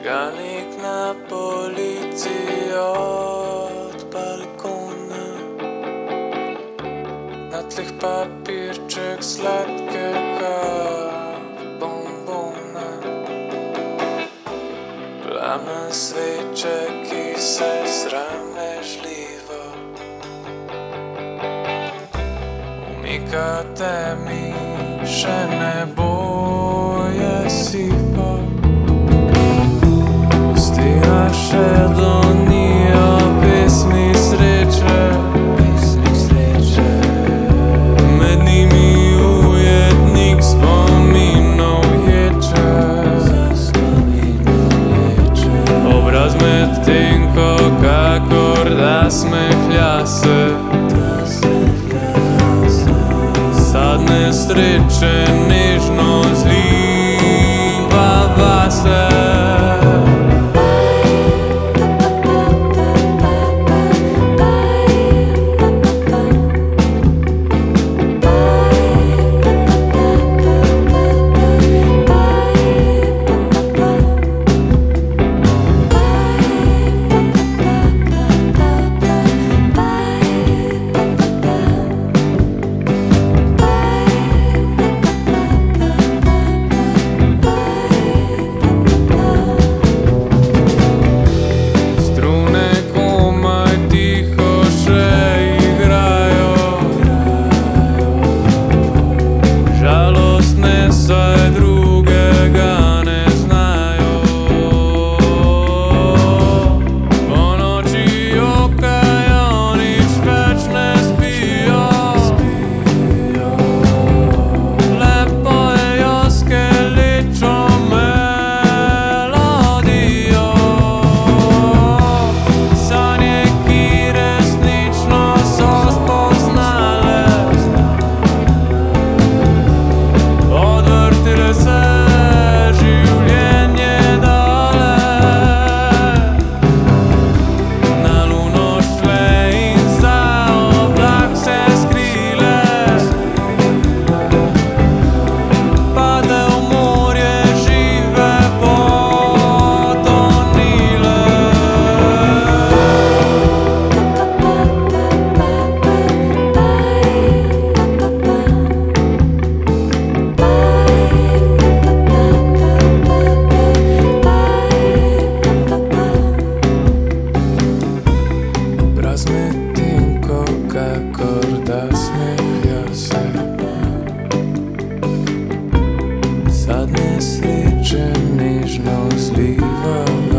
Žgalnik na polici od balkona, na tleh papirček sladkega bombona, plamen sveče, ki se sramežljivo umikate mi, še nebo je sivo. Naše dlanijo pesmi sreče, med njimi ujetnik spominov ječe. Obraz medtem ko kakor da smehlja se, sad nesreče nežno zliva vase. Kakor da smehlja se, sad nesreče nežno zliva.